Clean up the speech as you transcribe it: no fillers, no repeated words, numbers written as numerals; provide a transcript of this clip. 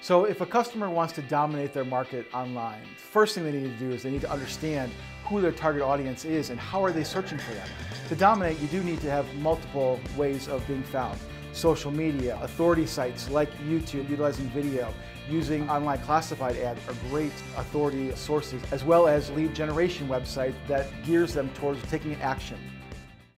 So if a customer wants to dominate their market online, the first thing they need to do is they need to understand who their target audience is and how are they searching for them. To dominate, you do need to have multiple ways of being found. Social media, authority sites like YouTube, utilizing video, using online classified ads are great authority sources, as well as lead generation websites that gears them towards taking action.